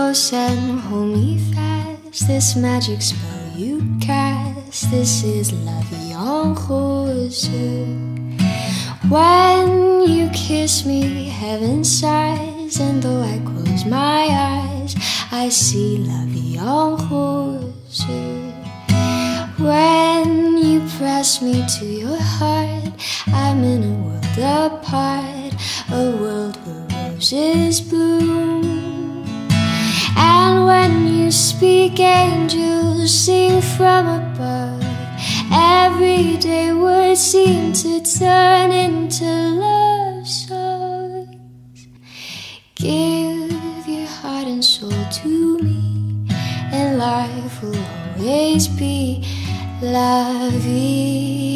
close and hold me fast. This magic spell you cast, this is la vie en rose. When you kiss me, heaven sighs, and though I close my eyes, I see la vie en rose. When you press me to your heart, I'm in a world apart, a world where roses bloom. And when you speak, angels sing from above. Every day words seem to turn into love songs. Give your heart and soul to me, and life will always be la vie